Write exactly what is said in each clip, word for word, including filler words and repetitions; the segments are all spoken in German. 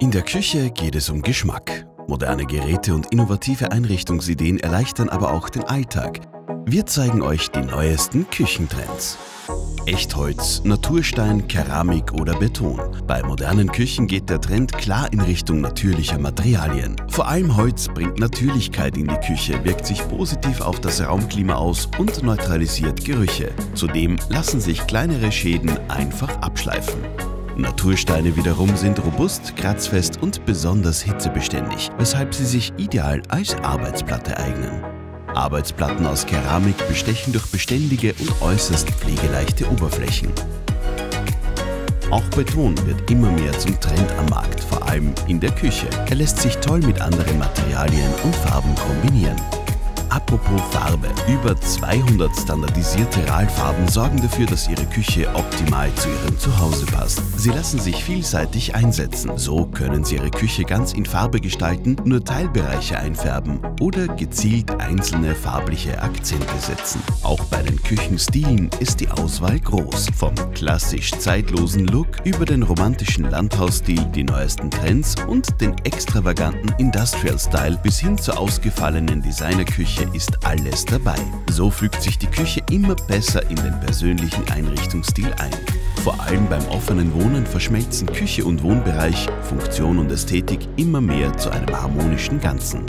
In der Küche geht es um Geschmack. Moderne Geräte und innovative Einrichtungsideen erleichtern aber auch den Alltag. Wir zeigen euch die neuesten Küchentrends. Echtholz, Naturstein, Keramik oder Beton. Bei modernen Küchen geht der Trend klar in Richtung natürlicher Materialien. Vor allem Holz bringt Natürlichkeit in die Küche, wirkt sich positiv auf das Raumklima aus und neutralisiert Gerüche. Zudem lassen sich kleinere Schäden einfach abschleifen. Natursteine wiederum sind robust, kratzfest und besonders hitzebeständig, weshalb sie sich ideal als Arbeitsplatte eignen. Arbeitsplatten aus Keramik bestechen durch beständige und äußerst pflegeleichte Oberflächen. Auch Beton wird immer mehr zum Trend am Markt, vor allem in der Küche. Er lässt sich toll mit anderen Materialien und Farben kombinieren. Apropos Farbe. Über zweihundert standardisierte RAL-Farben sorgen dafür, dass Ihre Küche optimal zu Ihrem Zuhause passt. Sie lassen sich vielseitig einsetzen. So können Sie Ihre Küche ganz in Farbe gestalten, nur Teilbereiche einfärben oder gezielt einzelne farbliche Akzente setzen. Auch bei den Küchenstilen ist die Auswahl groß. Vom klassisch zeitlosen Look über den romantischen Landhausstil, die neuesten Trends und den extravaganten Industrial-Style bis hin zur ausgefallenen Designerküche ist alles dabei. So fügt sich die Küche immer besser in den persönlichen Einrichtungsstil ein. Vor allem beim offenen Wohnen verschmelzen Küche und Wohnbereich, Funktion und Ästhetik immer mehr zu einem harmonischen Ganzen.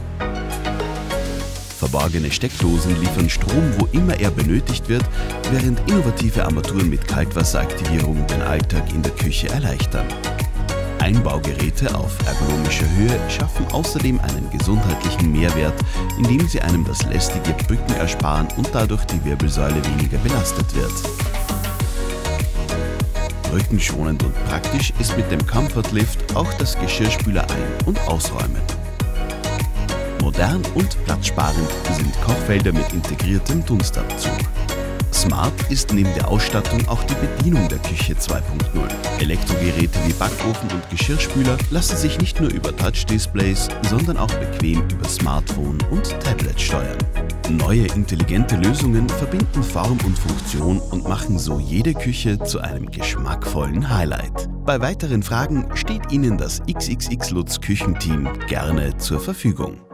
Verborgene Steckdosen liefern Strom, wo immer er benötigt wird, während innovative Armaturen mit Kaltwasseraktivierung den Alltag in der Küche erleichtern. Einbaugeräte auf ergonomischer Höhe schaffen außerdem einen gesundheitlichen Mehrwert, indem sie einem das lästige Bücken ersparen und dadurch die Wirbelsäule weniger belastet wird. Rückenschonend und praktisch ist mit dem Comfort Lift auch das Geschirrspüler ein- und ausräumen. Modern und platzsparend sind Kochfelder mit integriertem Dunstabzug. Smart ist neben der Ausstattung auch die Bedienung der Küche zwei Punkt null. Elektrogeräte wie Backofen und Geschirrspüler lassen sich nicht nur über Touch-Displays, sondern auch bequem über Smartphone und Tablet steuern. Neue intelligente Lösungen verbinden Form und Funktion und machen so jede Küche zu einem geschmackvollen Highlight. Bei weiteren Fragen steht Ihnen das X X X Lutz Küchenteam gerne zur Verfügung.